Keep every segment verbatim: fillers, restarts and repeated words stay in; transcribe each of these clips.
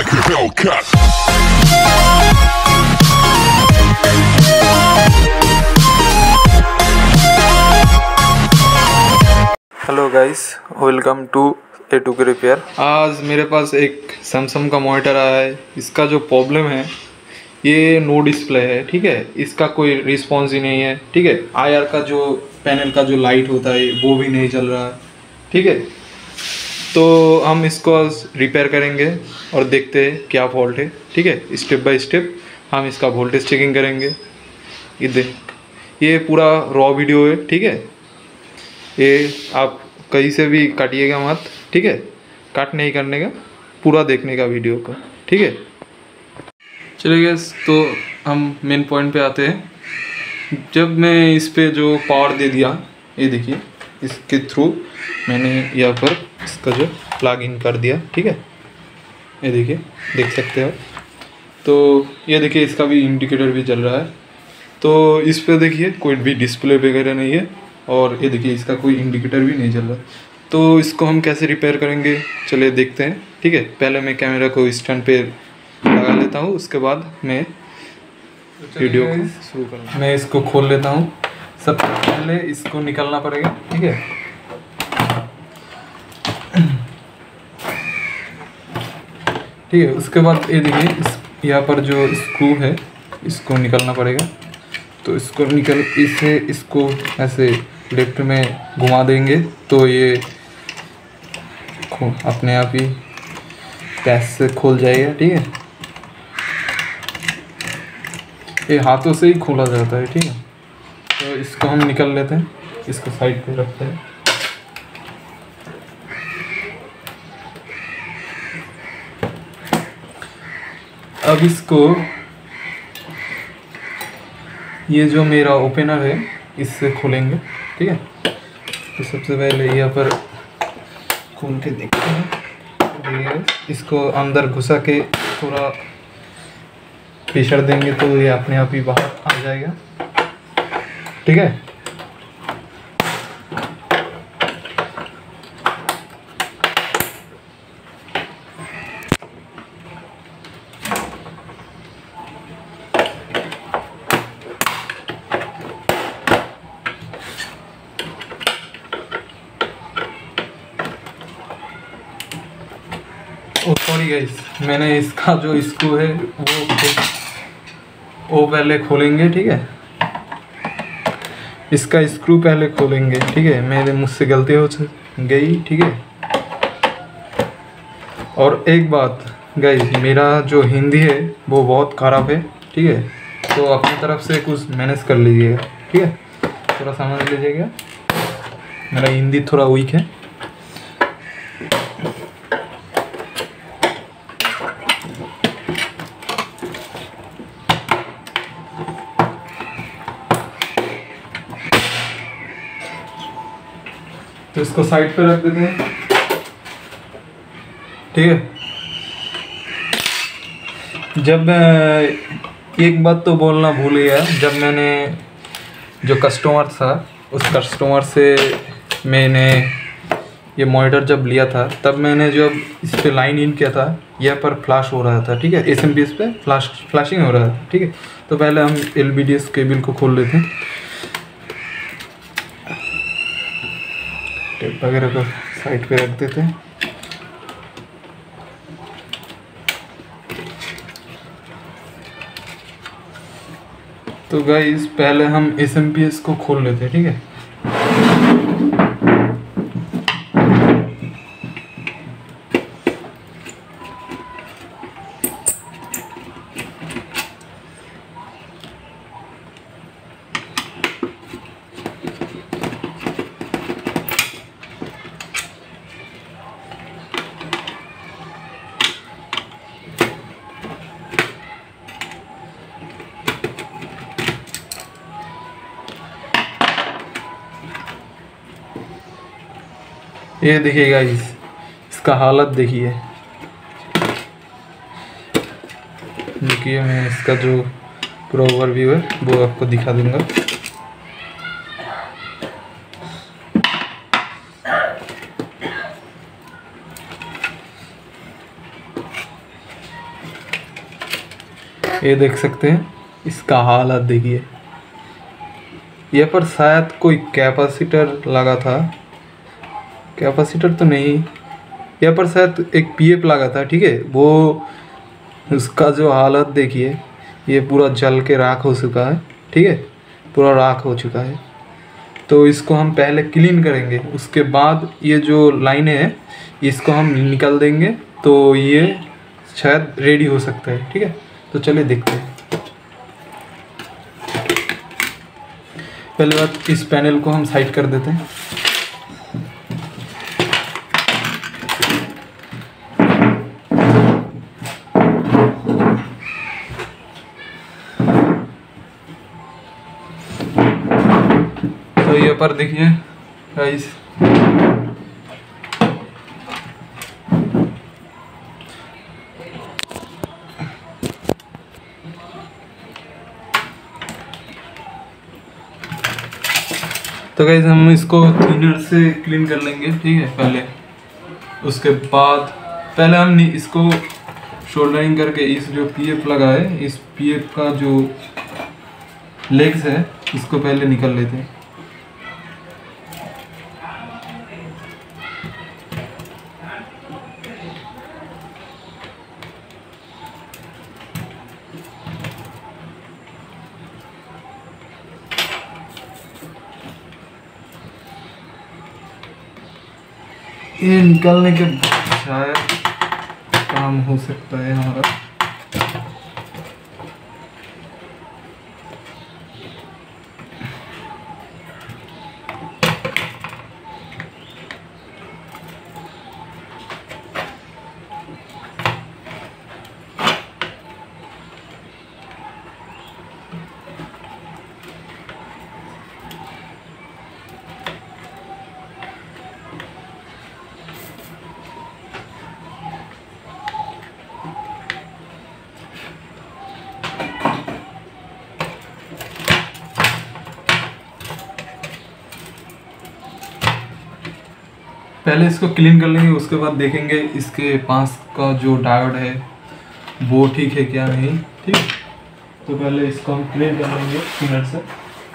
like a Hellcat. Hello guys, welcome to A to K repair. आज मेरे पास एक Samsung का मॉनिटर आया है। इसका जो प्रॉब्लम है, ये नो डिस्प्ले है। ठीक है, इसका कोई रिस्पॉन्स ही नहीं है। ठीक है, आईआर का जो पैनल का जो लाइट होता है वो भी नहीं चल रहा है। ठीक है, तो हम इसको रिपेयर करेंगे और देखते हैं क्या फॉल्ट है। ठीक है, स्टेप बाय स्टेप हम इसका वोल्टेज चेकिंग करेंगे। ये देख, ये पूरा रॉ वीडियो है। ठीक है, ये आप कहीं से भी काटिएगा मत। ठीक है, काट नहीं करने का, पूरा देखने का वीडियो का। ठीक है, चलिए गैस, तो हम मेन पॉइंट पे आते हैं। जब मैं इस पे जो पावर दे दिया, ये देखिए, इसके थ्रू मैंने यहाँ पर इसका जो प्लग इन कर दिया। ठीक है, ये देखिए, देख सकते हो। तो ये देखिए, इसका भी इंडिकेटर भी चल रहा है। तो इस पे देखिए कोई भी डिस्प्ले वगैरह नहीं है, और ये देखिए इसका कोई इंडिकेटर भी नहीं चल रहा। तो इसको हम कैसे रिपेयर करेंगे, चलिए देखते हैं। ठीक है, पहले मैं कैमरा को स्टैंड पे लगा लेता हूँ, उसके बाद मैं वीडियो को शुरू करूँगा। मैं इसको खोल लेता हूँ। सबसे पहले इसको निकालना पड़ेगा। ठीक है, ठीक है, उसके बाद ये देखिए, इस यहाँ पर जो स्क्रू है इसको निकालना पड़ेगा। तो इसको निकल इसे इसको ऐसे लेफ्ट में घुमा देंगे तो ये अपने आप ही पैस से खोल जाएगा। ठीक है, ये हाथों से ही खोला जाता है। ठीक है, तो इसको हम निकल लेते हैं, इसको साइड पे रखते हैं। अब इसको, ये जो मेरा ओपनर है इससे खोलेंगे। ठीक है, तो सबसे पहले यहाँ पर खोल के देखते हैं। इसको अंदर घुसा के थोड़ा प्रेशर देंगे तो ये अपने आप ही बाहर आ जाएगा। ठीक है, ओ सॉरी गाइस, मैंने इसका जो स्क्रू है वो वो पहले खोलेंगे। ठीक है, इसका स्क्रू पहले खोलेंगे। ठीक है, मेरे मुझसे गलती हो गई। ठीक है, और एक बात गाइस, मेरा जो हिंदी है वो बहुत ख़राब है। ठीक है, तो अपनी तरफ से कुछ मैनेज कर लीजिएगा। ठीक है, थोड़ा समझ लीजिएगा, मेरा हिंदी थोड़ा वीक है। तो इसको साइड पे रख देते हैं। ठीक है, जब एक बात तो बोलना भूल गया, जब मैंने जो कस्टमर था उस कस्टमर से मैंने ये मॉनिटर जब लिया था, तब मैंने जब इस पे लाइन इन किया था, यहाँ पर फ्लैश हो रहा था। ठीक है, एस एम पी एस पे फ्लैश फ्लैशिंग हो रहा था। ठीक है, तो पहले हम L B D S cable को खोल लेते हैं, टेप वगैरह को साइड पे रख देते हैं। तो गाइस, पहले हम एस एम पी एस को खोल लेते हैं। ठीक है, ये देखिए गाइस, इसका हालत देखिए। देखिए, मैं इसका जो पूरा ओवरव्यू है वो आपको दिखा दूंगा। ये देख सकते हैं, इसका हालत देखिए। ये पर शायद कोई कैपेसिटर लगा था, कैपेसिटर तो नहीं, यहाँ पर शायद एक पीएफ लगा था, ठीक है। वो उसका जो हालत देखिए, ये पूरा जल के राख हो चुका है, ठीक है, पूरा राख हो चुका है। तो इसको हम पहले क्लीन करेंगे, उसके बाद ये जो लाइनें हैं इसको हम निकाल देंगे, तो ये शायद रेडी हो सकता है, ठीक है। तो चलिए देखते हैं। पहले बात, इस पैनल को हम साइड कर देते हैं। तो ये पर देखिए गाइस, तो गाइस हम इसको क्लीनर से क्लीन कर लेंगे, ठीक है पहले। उसके बाद पहले हम इसको शोल्डरिंग करके इस जो पीएफ लगा है, इस पीएफ का जो लेग्स है इसको पहले निकाल लेते हैं। ये निकालने के बाद शायद काम हो सकता है हमारा। पहले इसको क्लीन कर लेंगे, उसके बाद देखेंगे इसके पास का जो डायोड है वो ठीक है क्या नहीं, ठीक। तो पहले इसको हम क्लीन कर लेंगे क्लीनर से।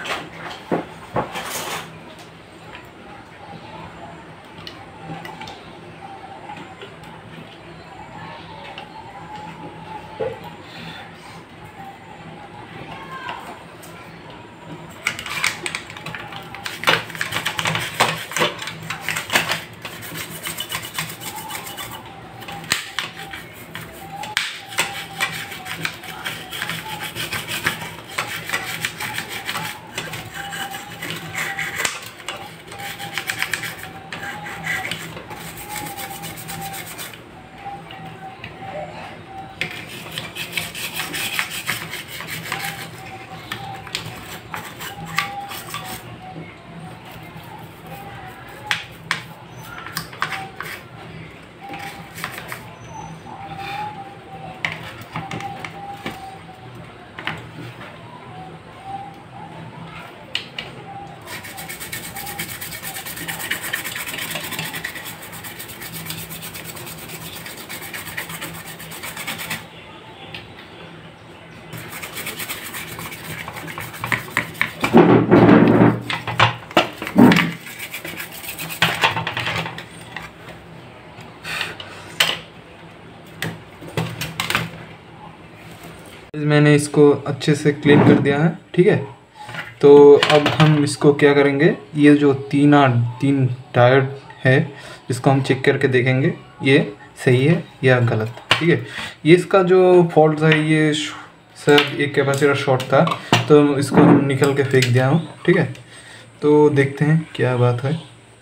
मैंने इसको अच्छे से क्लीन कर दिया है, ठीक है। तो अब हम इसको क्या करेंगे, ये जो तीन तीन टायर है इसको हम चेक करके देखेंगे ये सही है या गलत, ठीक है। ये इसका जो फॉल्ट है, ये सर एक कैपेसिटर शॉर्ट था, तो इसको हम निकल के फेंक दिया हूँ, ठीक है। तो देखते हैं क्या बात है।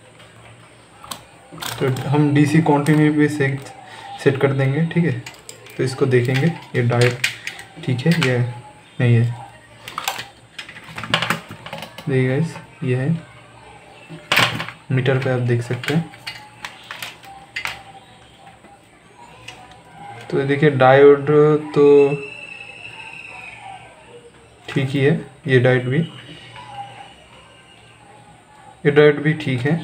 तो हम डीसी कंटिन्यू पे सेट सेट कर देंगे, ठीक है। तो इसको देखेंगे ये डायोड ठीक है ये नहीं है। देखिए गाइस, ये है मीटर पे आप देख सकते हैं। तो देखिए डायोड तो ठीक ही है, ये डायोड भी ये डायोड भी ठीक है,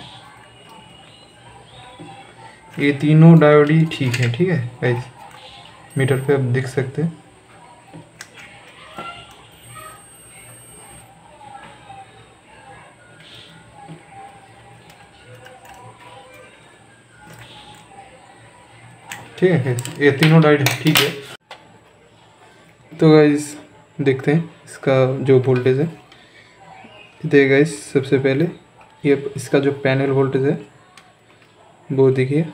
ये तीनों डायोड ही ठीक है, ठीक है गाइस। मीटर पे आप देख सकते हैं। ठीक है, ये तीनों डाइड ठीक है। तो गाइस देखते हैं इसका जो वोल्टेज है। देखिए गाइस, सबसे पहले ये इसका जो पैनल वोल्टेज है वो देखिए,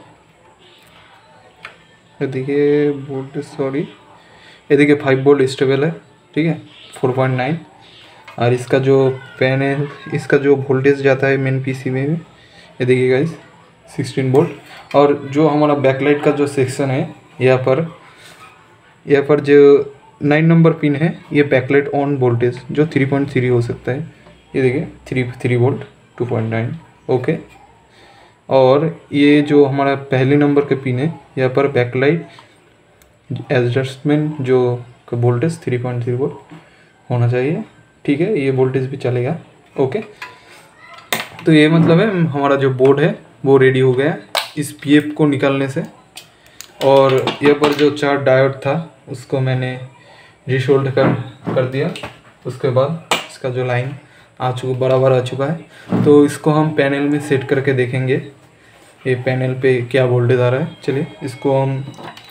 देखिए वोल्टेज सॉरी ये देखिए फाइव वोल्ट स्टेबल है, ठीक है, फोर पॉइंट नाइन। और इसका जो पैनल, इसका जो वोल्टेज जाता है मेन पीसी में, ये देखिए गाइस सिक्सटीन वोल्ट। और जो हमारा बैकलाइट का जो सेक्शन है, यहाँ पर यहाँ पर जो नाइन नंबर पिन है, ये बैकलाइट ऑन वोल्टेज जो थ्री पॉइंट थ्री हो सकता है, ये देखिए three three volt two point nine, okay. और ये जो हमारा पहले नंबर के पिन है, यहाँ पर बैकलाइट एडजस्टमेंट जो voltage three point three volt होना चाहिए, ठीक है, ये वोल्टेज भी चलेगा, ओके। तो ये मतलब है हमारा जो बोर्ड है वो रेडी हो गया इस पीएफ को निकालने से। और यहाँ पर जो चार डायोड था उसको मैंने रिसोल्ड कर कर दिया। उसके बाद इसका जो लाइन आ चुका बराबर आ चुका है, तो इसको हम पैनल में सेट करके देखेंगे ये पैनल पे क्या वोल्टेज आ रहा है। चलिए इसको हम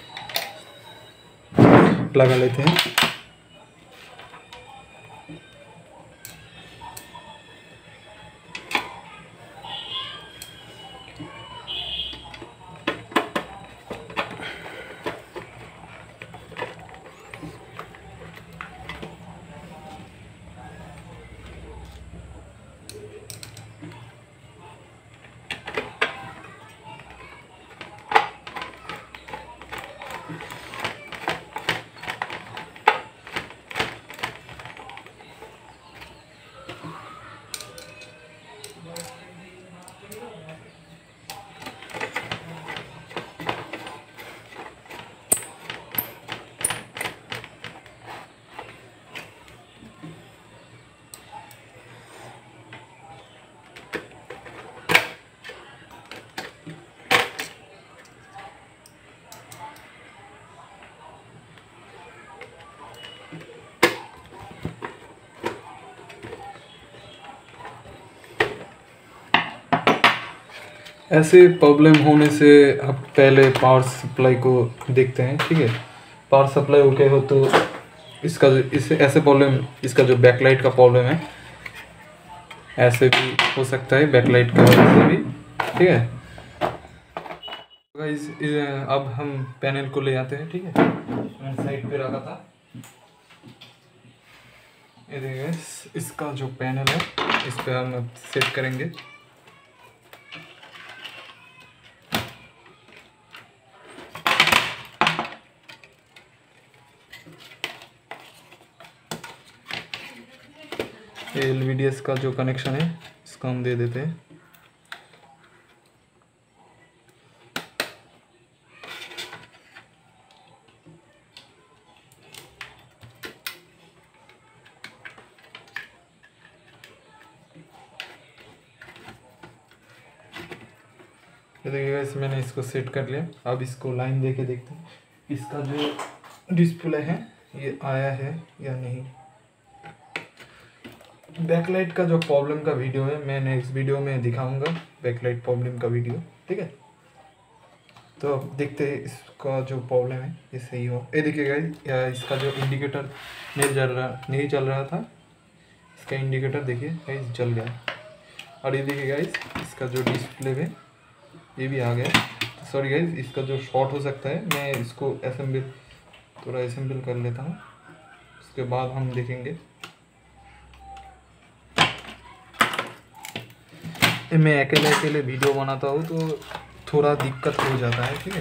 लगा लेते हैं। ऐसे प्रॉब्लम होने से अब पहले पावर सप्लाई को देखते हैं, ठीक है। पावर सप्लाई ओके हो तो इसका इस ऐसे प्रॉब्लम, इसका जो बैकलाइट का प्रॉब्लम है ऐसे भी हो सकता है, बैकलाइट का वजह से भी, ठीक है। गाइस अब हम पैनल को ले आते हैं, ठीक है, मैंने साइड पे रखा था। ये देखिए गाइस, इसका जो पैनल है इस पे हम अब सेट करेंगे। एल वी डी एस का जो कनेक्शन है इसको हम दे देते हैं। देखिए गाइस, मैंने इसको सेट कर लिया। अब इसको लाइन दे के देखते हैं इसका जो डिस्प्ले है ये आया है या नहीं। बैकलाइट का जो प्रॉब्लम का वीडियो है मैं नेक्स्ट वीडियो में दिखाऊंगा, बैकलाइट प्रॉब्लम का वीडियो, ठीक है। तो अब देखते हैं इसका जो प्रॉब्लम है ये सही हो। ये देखिए गाइस, इसका जो इंडिकेटर नहीं जल रहा नहीं चल रहा था, इसका इंडिकेटर देखिए गाइस जल गया। और ये देखिए गाइस, इसका जो डिस्प्ले है ये भी आ गया। सॉरी गाइस, इसका जो शॉर्ट हो सकता है, मैं इसको असेंबल थोड़ा असेंबल कर लेता हूँ, उसके बाद हम देखेंगे। मैं अकेले अकेले वीडियो बनाता हूँ तो थोड़ा दिक्कत हो जाता है, ठीक है,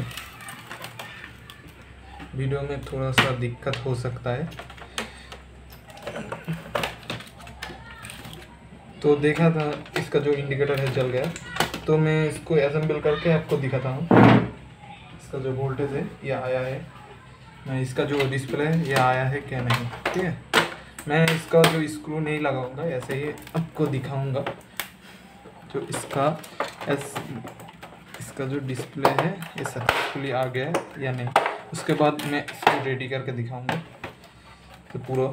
वीडियो में थोड़ा सा दिक्कत हो सकता है। तो देखा था इसका जो इंडिकेटर है जल गया, तो मैं इसको असेंबल करके आपको दिखाता हूँ। इसका जो वोल्टेज है ये आया है, मैं इसका जो डिस्प्ले है ये आया है क्या नहीं, ठीक है। मैं इसका जो स्क्रू नहीं लगाऊंगा, ऐसे ही आपको दिखाऊंगा जो इसका एस इसका जो डिस्प्ले है ये सक्सेसफुली आ गया है या नहीं। उसके बाद मैं इसको रेडी करके दिखाऊंगा तो पूरा।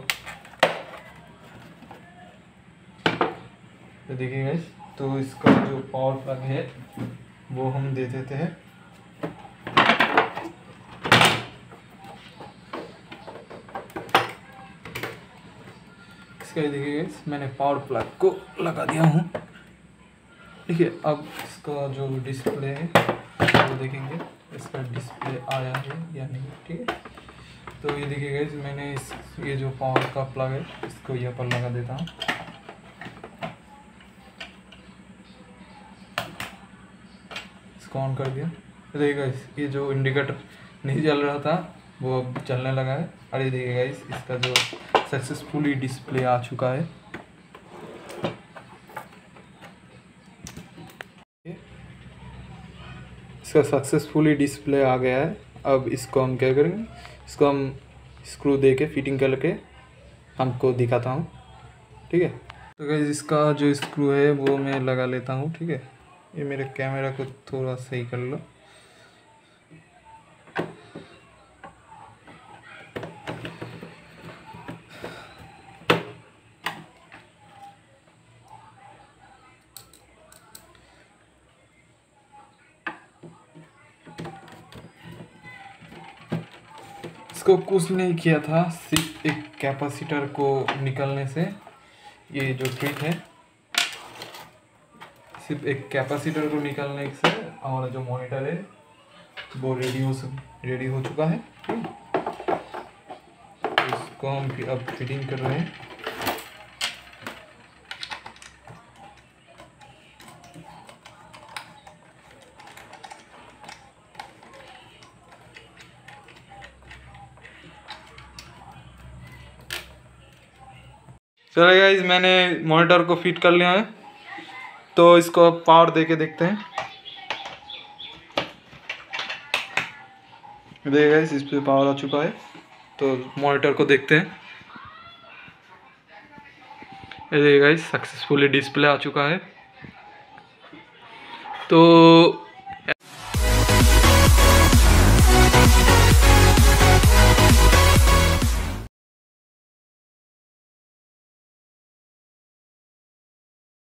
तो देखिए गाइस, तो इसका जो पावर प्लग है वो हम दे देते हैं। इसका ये देखिए गाइस, मैंने पावर प्लग को लगा दिया हूँ। देखिए अब इसका जो डिस्प्ले है वो देखेंगे, इसका डिस्प्ले आया है या नहीं। ठीक है, तो ये देखिए गाइस, मैंने इस ये जो पावर का प्लग है इसको यहाँ पर लगा देता हूँ। इसको ऑन कर दिया। देखिए गाइस, ये जो इंडिकेटर नहीं जल रहा था वो अब चलने लगा है। और ये देखिए गाइस, इसका जो सक्सेसफुली डिस्प्ले आ चुका है। इसका सक्सेसफुली डिस्प्ले आ गया है। अब इसको हम क्या करेंगे, इसको हम स्क्रू दे के फिटिंग करके हमको दिखाता हूँ। ठीक है, तो गाइस इसका जो स्क्रू है वो मैं लगा लेता हूँ। ठीक है, ये मेरे कैमरा को थोड़ा सही कर लो। इसको कुछ नहीं किया था, सिर्फ एक कैपेसिटर को निकलने से ये जो ट्रिक है, सिर्फ एक कैपेसिटर को निकलने से हमारा जो मॉनिटर है वो रेडी हो रेडी हो चुका है। ठीक, तो इसको हम अब फिटिंग कर रहे हैं। चलो गाइस, मैंने मॉनिटर को फिट कर लिया है, तो इसको अब पावर दे के देखते हैं। देखिए गाइस, इस पे पावर आ चुका है, तो मॉनिटर को देखते हैं। ये देखिए गाइस, सक्सेसफुली डिस्प्ले आ चुका है। तो